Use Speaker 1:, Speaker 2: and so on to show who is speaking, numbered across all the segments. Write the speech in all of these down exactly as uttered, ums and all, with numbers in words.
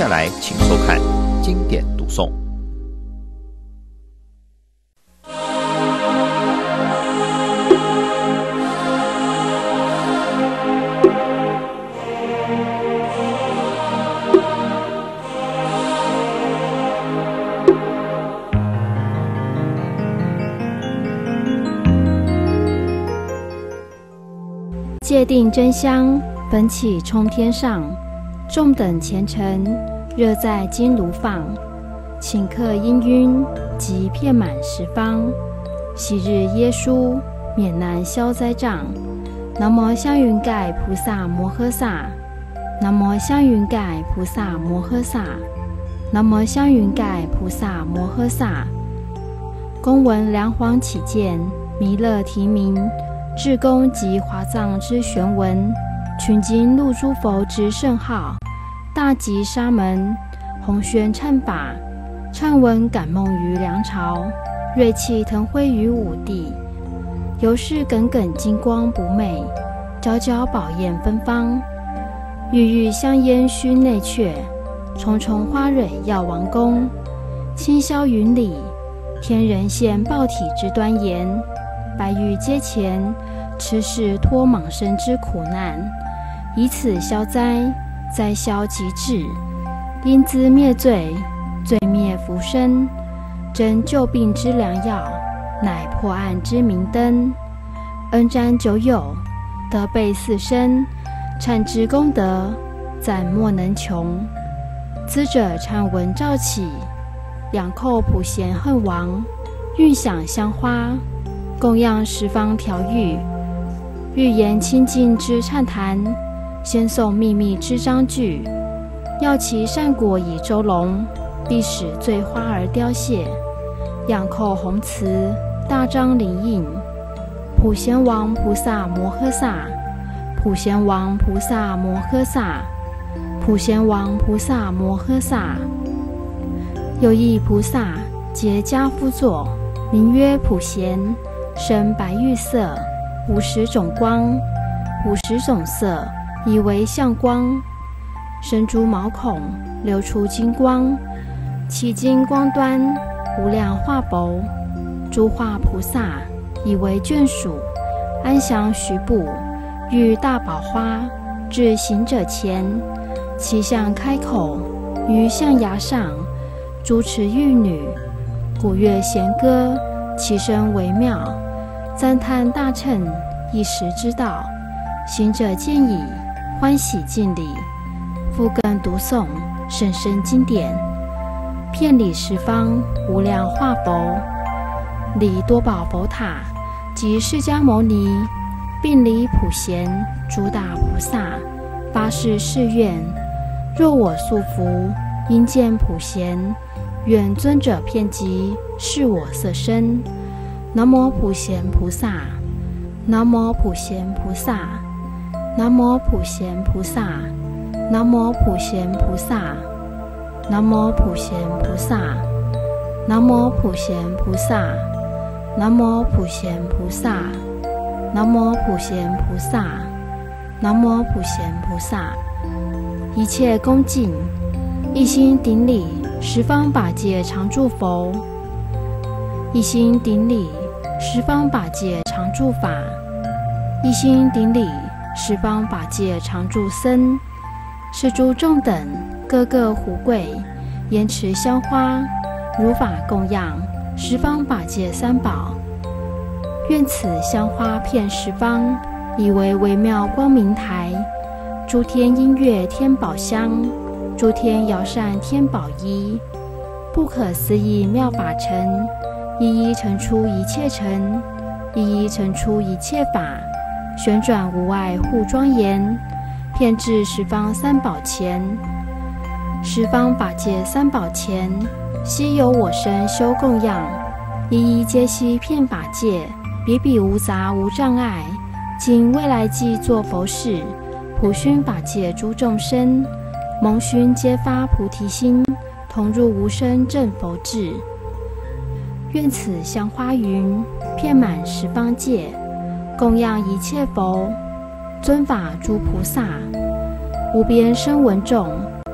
Speaker 1: 下来请收看经典读诵。
Speaker 2: 戒定真香，焚起冲天上。众等虔诚，热在金炉放。顷刻氤氲，即遍满十方。昔日耶稣，免难消灾障。南无香云盖菩萨摩诃萨。南无香云盖菩萨摩诃萨。南无香云盖菩萨摩诃萨。公闻梁皇起见，弥勒提名。至公及华藏之玄文，群经录诸佛之圣号，大吉沙门，弘宣忏法，忏文感梦于梁朝，瑞气腾辉于五帝，由是耿耿金光不昧，皎皎宝焰芬芳，郁郁香烟须内阙，重重花蕊耀王宫，清霄云里，天人现报体之端严，白玉阶前，持世脱莽生之苦难，以此消灾，灾消即至，因兹灭罪，罪灭福生，真救病之良药，乃破案之明灯。恩瞻久有，德备四生，忏之功德，赞莫能穷。资者忏文照起，两寇普贤恨王，运享香花，供养十方调御。欲言清净之忏坛，先诵秘密之章句。要其善果以周隆，必使罪花而凋谢。仰叩红慈，大张灵印。普贤王菩萨摩诃萨，普贤王菩萨摩诃萨，普贤王菩萨摩诃萨。有一菩萨，结跏趺坐，名曰普贤，身白玉色。五十种光，五十种色，以为相光。身诸毛孔，流出金光。其金光端，无量化帛。诸化菩萨，以为眷属，安详徐步，遇大宝花，至行者前。其相开口，于象牙上，主持玉女，鼓乐弦歌，其声微妙。赞叹大乘一时之道，行者见已，欢喜敬礼，复更读诵甚深经典，遍礼十方无量化佛，礼多宝佛塔及释迦牟尼，并礼普贤诸大菩萨，发誓誓愿：若我速服，因见普贤，愿尊者遍及，是我色身。南无普贤菩萨，南无普贤菩萨，南无普贤菩萨，南无普贤菩萨，南无普贤菩萨，南无普贤菩萨，南无普贤菩萨，南无普贤菩萨，南无普贤菩萨。一切恭敬，一心顶礼十方法界常住佛，一心顶礼十方法界常住法，一心顶礼十方法界常住僧。是诸众等各个胡跪，言持香花，如法供养十方法界三宝。愿此香花遍十方，以为微妙光明台。诸天音乐天宝香，诸天摇扇天宝衣。不可思议妙法尘，一一成出一切尘，一一成出一切法。旋转无碍护庄严，遍至十方三宝前。十方法界三宝前，悉有我身修供养，一一皆悉遍法界，比比无杂无障碍。今未来际作佛事，普熏法界诸众生，蒙熏皆发菩提心，同入无生正佛智。愿此香花云遍满十方界，供养一切佛，尊法诸菩萨，无边声闻众，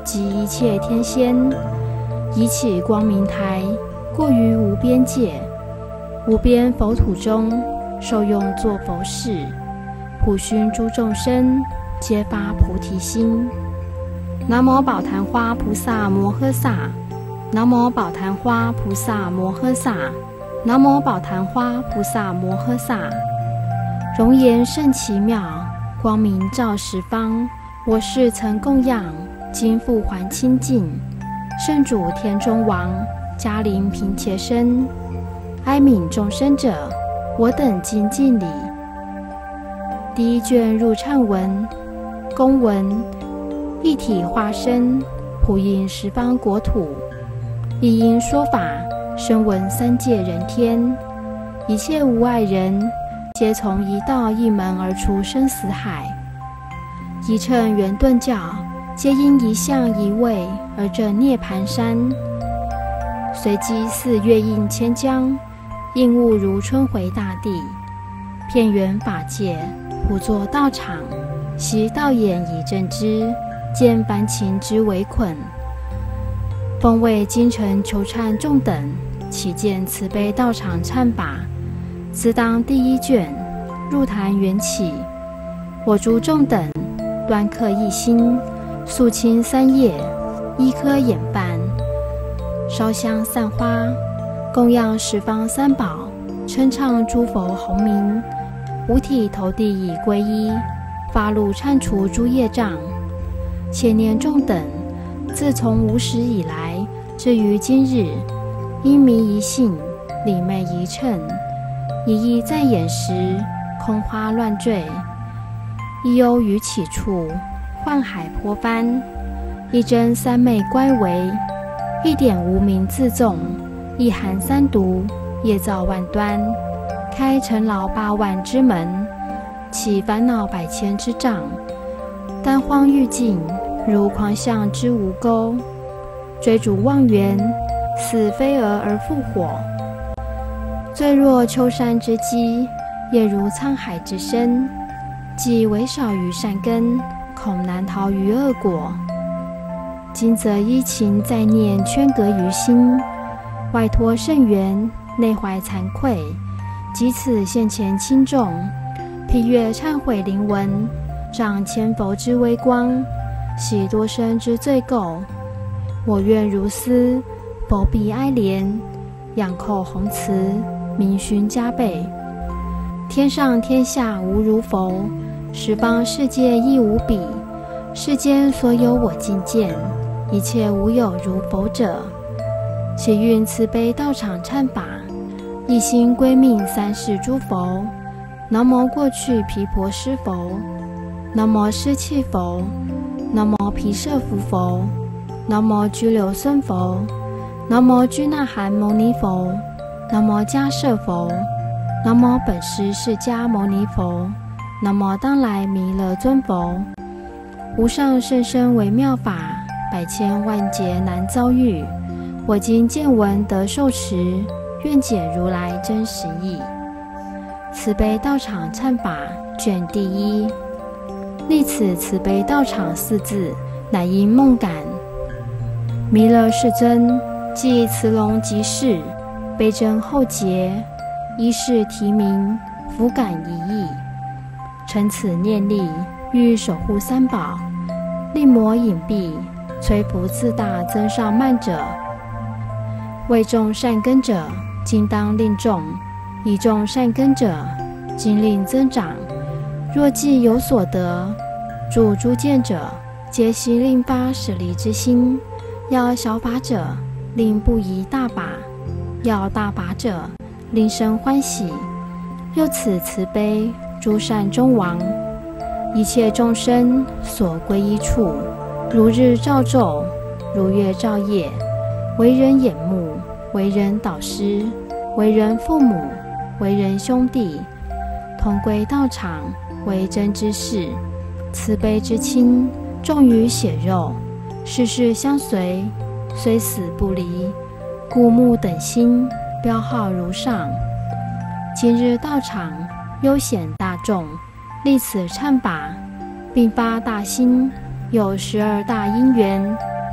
Speaker 2: 及一切天仙，以起光明台，过于无边界，无边佛土中，受用作佛事，普熏诸众生，皆发菩提心。南无宝昙花菩萨摩诃萨，南无宝昙花菩萨摩诃萨，南无宝昙花菩萨摩诃萨。容颜甚奇妙，光明照十方。我是曾供养，今复还清净。圣主天中王，迦陵频伽僧，哀悯众生者，我等今敬礼。第一卷入忏文，公文：一体化身，普应十方国土，一因说法，声闻三界人天，一切无碍人，皆从一道一门而出生死海。一乘圆顿教，皆因一相一位而证涅盘山。随机似月映千江，应物如春回大地。遍圆法界，普作道场，悉道眼以正之，见凡情之围困。奉为京城求忏众等，启见慈悲道场忏法，自当第一卷入坛缘起。我诸众等端刻一心，肃清三业，一颗眼瓣，烧香散花，供养十方三宝，称唱诸佛洪名，五体投地以皈依，发露忏除诸业障。千年众等，自从无始以来，至于今日，因迷一信，理昧一乘，一意在眼时，空花乱坠。一忧于起处，幻海波翻；一真三昧乖违，一点无明自纵，一含三毒，业造万端，开尘劳八万之门，起烦恼百千之障，单荒欲尽，如狂象之无钩，追逐妄缘，似飞蛾而复火。坠若丘山之基，也如沧海之深。既为少于善根，恐难逃于恶果。今则依情在念圈隔于心，外脱甚缘，内怀惭愧。即此现前轻重，披阅忏悔灵文，仗千佛之微光，洗多生之罪垢。我愿如斯，佛必哀怜，仰叩弘慈，明勋加倍。天上天下无如佛，十方世界亦无比。世间所有我今见，一切无有如佛者。启运慈悲道场忏法，一心归命三世诸佛。南无过去毗婆尸佛，南无湿气佛，南无毗舍浮佛，南无居留孙佛，南无居那含牟尼佛，南无迦摄佛，南无本师释迦牟尼佛，南无当来弥勒尊佛。无上甚深微妙法，百千万劫难遭遇。我今见闻得受持，愿解如来真实义。慈悲道场忏法卷第一。历此慈悲道场四字，乃因梦感。弥勒世尊即慈龙即世，悲真后劫，依是提名，福感一意。乘此念力，欲守护三宝，令魔隐蔽，摧伏自大增上慢者。为众善根者，今当令众；以众善根者，今令增长。若既有所得，诸诸见者，皆悉令发舍离之心。要小法者，令不疑大法；要大法者，令生欢喜。又此慈悲，诸善中王，一切众生所归依处，如日照昼，如月照夜，为人眼目，为人导师，为人父母，为人兄弟，同归道场，为真之事。慈悲之亲，重于血肉，世世相随，虽死不离。故目等心，标号如上。今日道场，悠显大众，立此忏法，并发大心，有十二大因缘，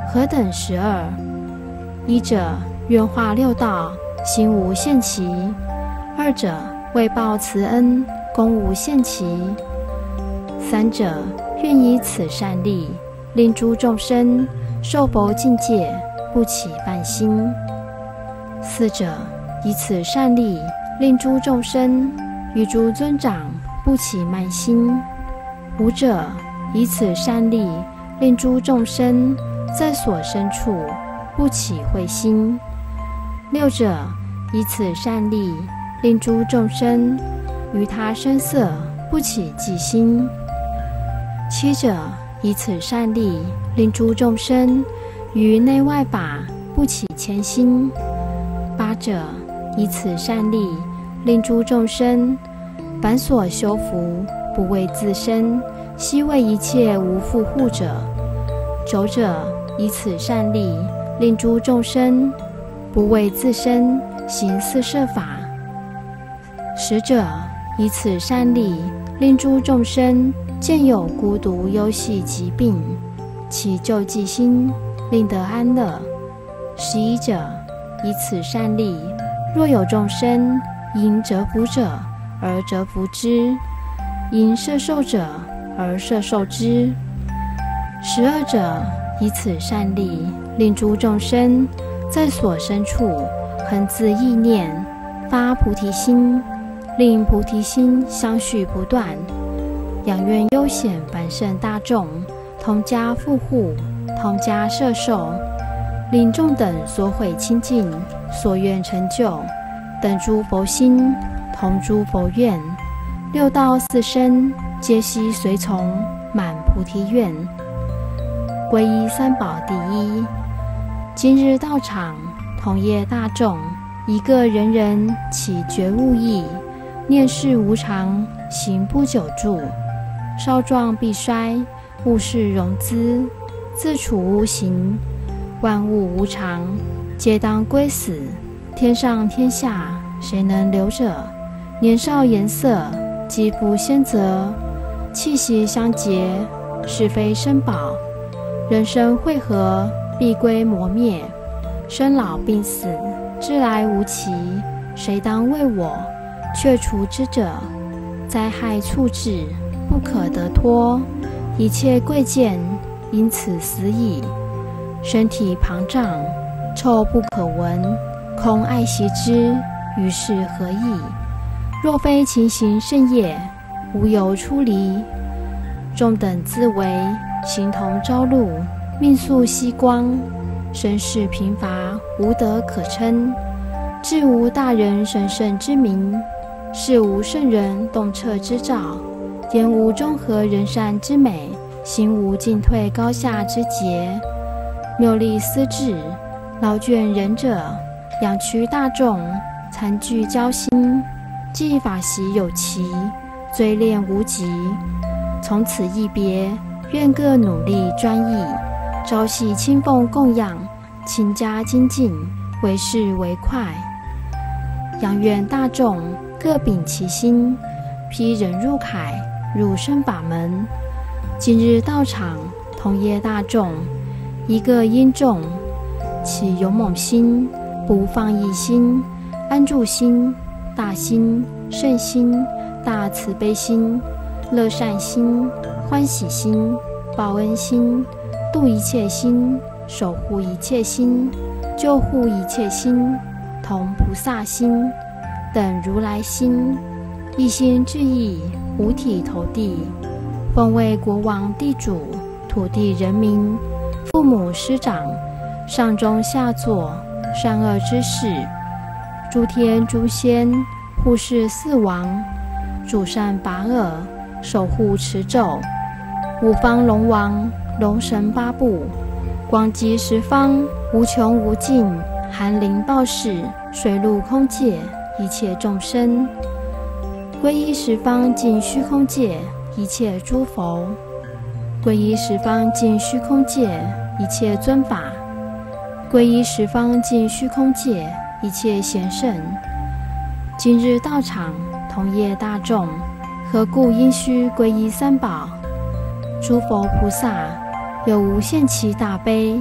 Speaker 2: 何等十二？一者愿化六道，行无限期；二者为报慈恩，功无限期；三者愿以此善力，令诸众生受佛境界，不起半心；四者以此善力，令诸众生与诸尊长不起慢心；五者以此善力，令诸众生在所生处不起恚心；六者以此善力，令诸众生于他声色不起嫉心；七者以此善力，令诸众生于内外法不起谦心；八者以此善力，令诸众生凡所修福，不为自身，悉为一切无复护者；九者以此善力，令诸众生不为自身，行四摄法；十者以此善力，令诸众生见有孤独忧系疾病，其救济心，令得安乐；十一者以此善力，若有众生因折伏者而折伏之，因摄受者而摄受之；十二者以此善力，令诸众生在所生处恒自意念，发菩提心，令菩提心相续不断，仰愿悠显凡圣大众同家护护，同家摄受，令众等所毁清净，所愿成就，等诸佛心，同诸佛愿，六道四生皆悉随从，满菩提愿。皈依三宝第一。今日道场同业大众，一个人人起觉悟意，念世无常，行不久住，少壮必衰，物是融资，自处无形，万物无常，皆当归死。天上天下，谁能留者？年少颜色，肌肤鲜泽，气息相结，是非生宝。人生会合，必归磨灭。生老病死，至来无期，谁当为我？却除之者，灾害处置，不可得脱。一切贵贱，因此死矣。身体庞胀，臭不可闻，空爱惜之，于是何益？若非勤行圣业，无由出离。众等自为形同朝露，命宿夕光，身世贫乏，无德可称。至无大人神圣之名，是无圣人洞彻之兆，言无中和人善之美，行无进退高下之节。谬立私智，劳倦仁者，养驱大众，残具交心，既法习有期，追恋无极。从此一别，愿各努力专一，朝夕亲奉供养，勤加精进，为事为快。仰愿大众各秉其心，披忍入铠，入生法门。今日道场同业大众，一个因众，起勇猛心，不放逸心，安住心，大心，圣心，大慈悲心，乐善心，欢喜心，报恩心，度一切心，守护一切心，救护一切心，同菩萨心，等如来心，一心致意，五体投地，奉为国王地主，土地人民，父母师长，上中下座，善恶之士，诸天诸仙，护世四王，主善拔恶，守护持咒，五方龙王，龙神八部，广集十方，无穷无尽，寒林暴世，水陆空界，一切众生，皈依十方尽虚空界，一切诸佛，皈依十方尽虚空界，一切尊法，皈依十方尽虚空界，一切贤圣。今日道场同业大众，何故应须皈依三宝？诸佛菩萨有无限期大悲，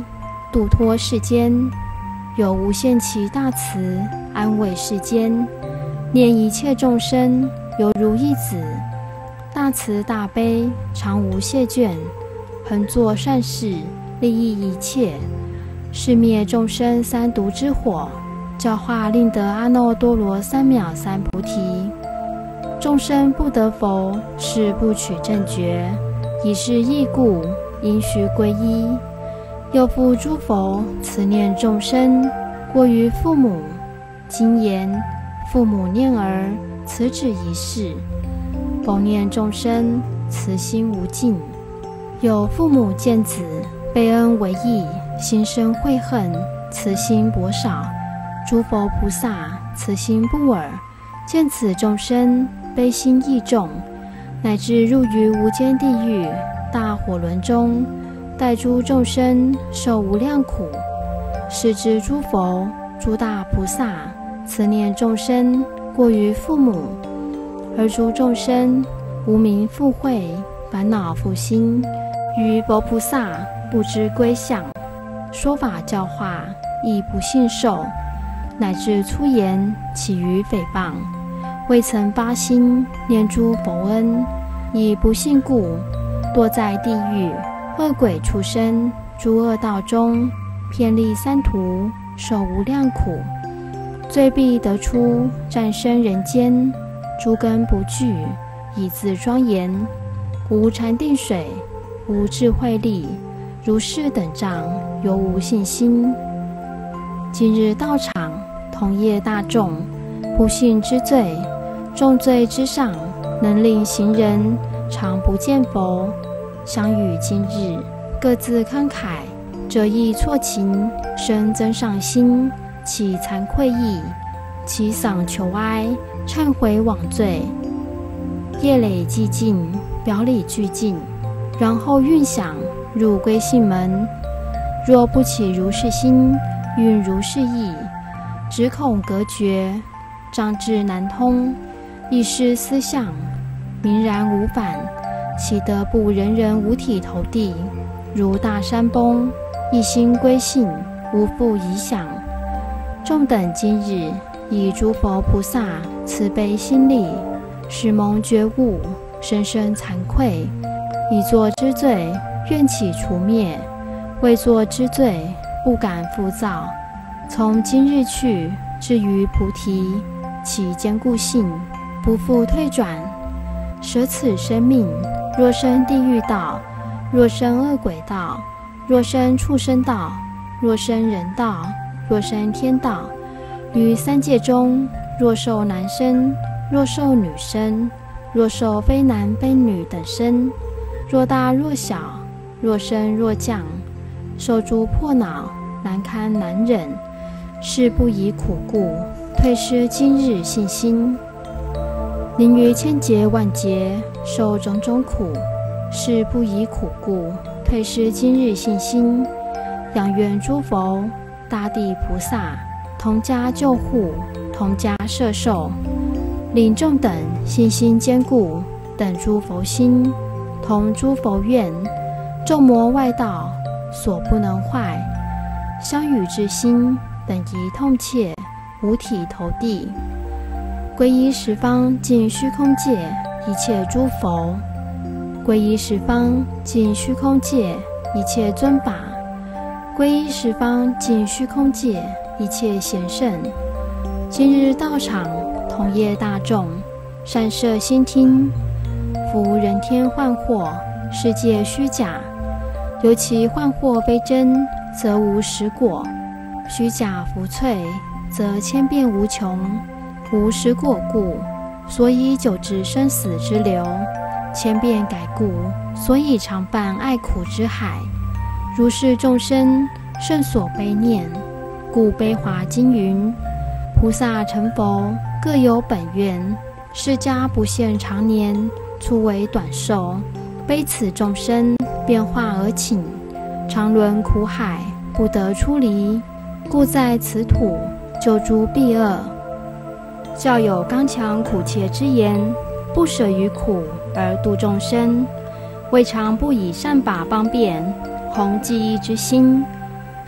Speaker 2: 度脱世间，有无限期大慈，安慰世间，念一切众生犹如一子，大慈大悲，常无懈倦，恒做善事，利益一切，是灭众生三毒之火，教化令得阿耨多罗三藐三菩提。众生不得佛，是不取正觉，以是义故，应须皈依。又复诸佛慈念众生，过于父母。今言父母念儿，此指一事；否念众生，慈心无尽。有父母见子被恩为义，心生悔恨，慈心薄少。诸佛菩萨慈心不尔，见此众生悲心亦重，乃至入于无间地狱大火轮中，待诸众生受无量苦。是知诸佛诸大菩萨慈念众生，过于父母，而诸众生无明覆慧，烦恼覆心，于佛菩萨不知归向，说法教化亦不信受，乃至粗言起于诽谤，未曾发心念诸佛恩，以不信故，堕在地狱、恶鬼畜生诸恶道中，偏离三途，受无量苦。罪必得出暂生人间，诸根不具，以自庄严，无禅定水，无智慧力，如是等障，犹无信心。今日道场同业大众，不信之罪，重罪之上，能令行人常不见佛。相与今日，各自慷慨，者亦错情，生增上心，起惭愧意，其嗓求哀，忏悔枉罪。业累既尽，表里俱尽，然后运想入归信门。若不起如是心，运如是意，只恐隔绝，障志难通，亦是思想，明然无反，岂得不人人五体投地，如大山崩，一心归信，无复疑想。众等今日以诸佛菩萨慈悲心力，使蒙觉悟，深深惭愧，已作之罪，愿起除灭；未作之罪，不敢复造。从今日去，至于菩提，其坚固性，不复退转。舍此生命，若生地狱道，若生恶鬼道，若生畜生道，若生人道，若生天道，于三界中，若受男身，若受女身，若受非男非女等身，若大若小，若升若降，受诸破恼，难堪难忍，是不以苦故，退失今日信心。宁于千劫万劫，受种种苦，是不以苦故，退失今日信心。仰愿诸佛、大地菩萨同家救护，同家摄受，令众等信心坚固，等诸佛心，同诸佛愿，众魔外道所不能坏，相与之心，等宜痛切，五体投地。皈依十方尽虚空界一切诸佛，皈依十方尽虚空界一切尊法，皈依十方尽虚空界一切贤圣。今日道场同业大众，善摄心听。夫人天幻惑，世界虚假，尤其幻惑非真，则无实果；虚假浮萃，则千变无穷。无实果故，所以久至生死之流；千变改故，所以常犯爱苦之海。如是众生，甚所悲念。故悲华经云：菩萨成佛，各有本愿。释迦不现长年，初为短寿。悲此众生，变化而请，常沦苦海，不得出离。故在此土，救诸避恶。教有刚强苦切之言，不舍于苦而度众生，未尝不以善法方便，弘济义之心。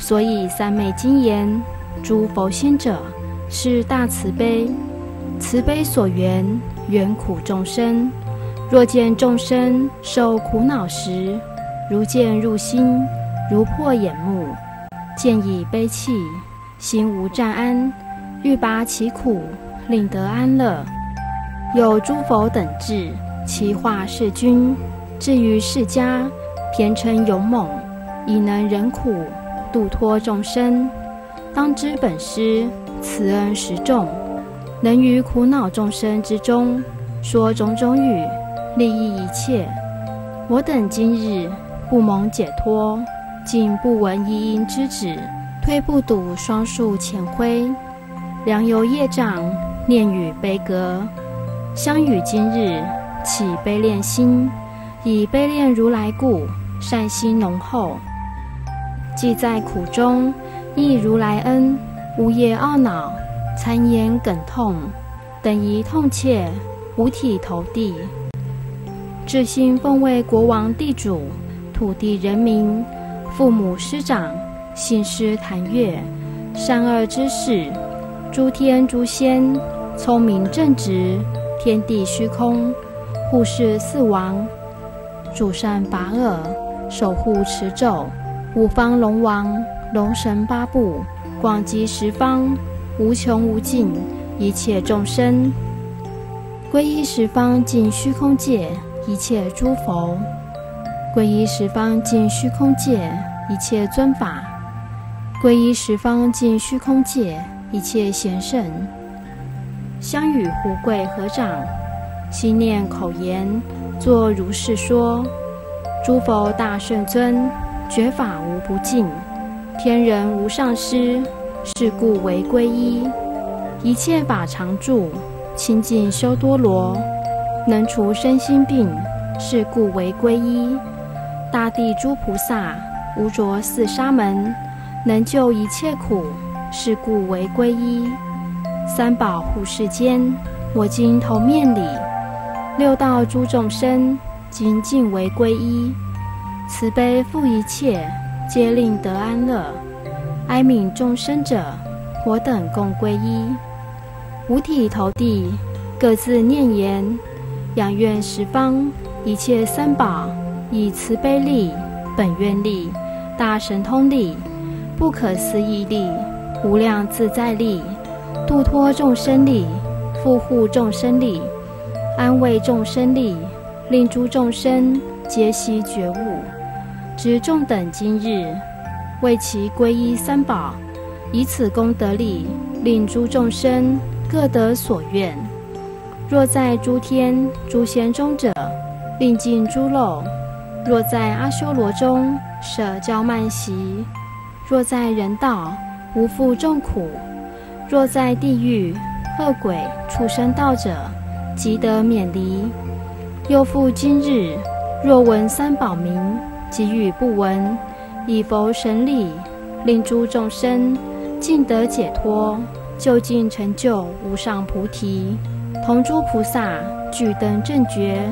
Speaker 2: 所以三昧经言：诸佛心者，是大慈悲，慈悲所缘，缘苦众生。若见众生受苦恼时，如见入心，如破眼目，见以悲泣，心无暂安，欲拔其苦，令得安乐。有诸佛等智，其化世君，至于世家，偏称勇猛，以能忍苦，度脱众生。当知本师慈恩实重，能于苦恼众生之中，说种种语，利益一切。我等今日不蒙解脱，竟不闻一音之旨，推不睹双树前晖。良由业障，念与悲歌，相与今日起悲恋心，以悲恋如来故，善心浓厚。既在苦中，忆如来恩，无业懊恼，参言梗痛，等疑痛切，五体投地。至心奉为国王地主，土地人民，父母师长，信师谈阅，善恶之事，诸天诸仙，聪明正直，天地虚空，护世四王，主善拔恶，守护持咒，五方龙王，龙神八部，广集十方，无穷无尽，一切众生，皈依十方尽虚空界，一切诸佛，皈依十方尽虚空界，一切尊法，皈依十方尽虚空界，一切贤圣。相与胡贵合掌，心念口言，作如是说：诸佛大圣尊，觉法无不尽，天人无上师，是故为皈依。一切法常住，清净修多罗，能除身心病，是故为皈依。大地诸菩萨，无着四沙门，能救一切苦，是故为皈依。三宝护世间，我今头面礼。六道诸众生，今尽为皈依。慈悲复一切，皆令得安乐。哀悯众生者，我等共皈依。五体投地，各自念言：仰愿十方一切三宝，以慈悲力、本愿力、大神通力、不可思议力、无量自在力，度脱众生力、护护众生力、安慰众生力，令诸众生皆悉觉悟。值众等今日为其皈依三宝，以此功德力，令诸众生各得所愿。若在诸天诸仙中者，令尽诸漏；若在阿修罗中，舍骄慢习；若在人道，无负众苦；若在地狱、恶鬼、畜生道者，即得免离。又复今日，若闻三宝名，即与不闻，以佛神力，令诸众生尽得解脱，究竟成就无上菩提，同诸菩萨俱登正觉。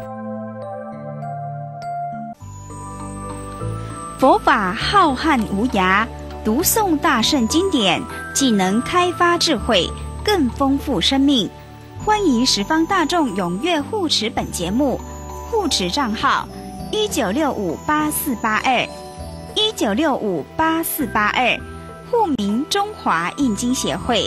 Speaker 3: 佛法浩瀚无涯，读诵大圣经典，既能开发智慧，更丰富生命。欢迎十方大众踊跃护持本节目，护持账号一九六五八四八二，一九六五八四八二，户名中华印经协会。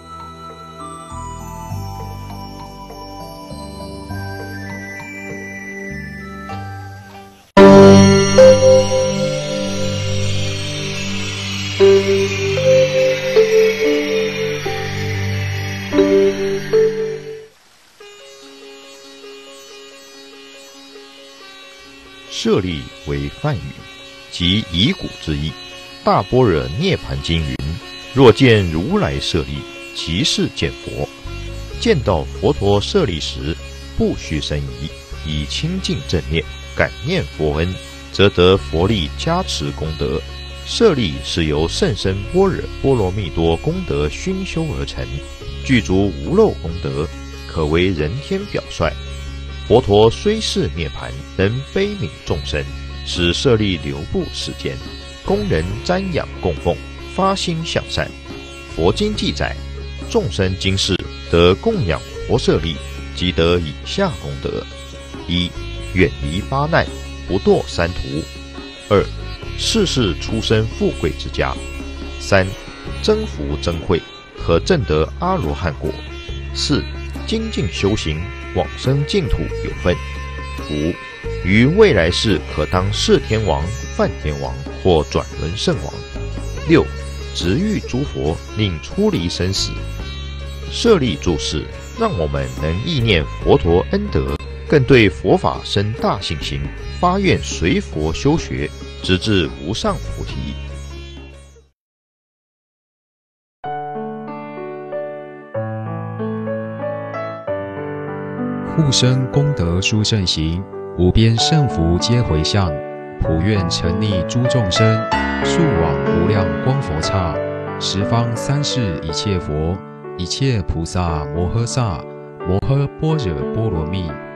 Speaker 1: 舍利为梵语，即以古之意。大般若涅盘经云：若见如来舍利，即是见佛。见到佛陀舍利时，不须生疑，以清净正念感念佛恩，则得佛力加持功德。舍利是由甚深般若波罗蜜多功德熏修而成，具足无漏功德，可为人天表率。佛陀虽是涅盘，能悲悯众生，使舍利流布世间， 供人瞻仰供奉，发心向善。佛经记载，众生今世得供养佛舍利，即得以下功德：一、远离八难，不堕三途；二、世世出生富贵之家；三、增福增慧，可证得阿罗汉果；四、精进修行，往生净土有份；五、于未来世可当释天王、梵天王或转轮圣王；六、值遇诸佛，令出离生死。舍利注释，让我们能意念佛陀恩德，更对佛法生大信心，发愿随佛修学，直至无上菩提。
Speaker 4: 护生功德殊胜行，无边胜福皆回向，普愿沉溺诸众生，速往无量光佛刹，十方三世一切佛，一切菩萨摩诃萨摩诃般若波罗蜜。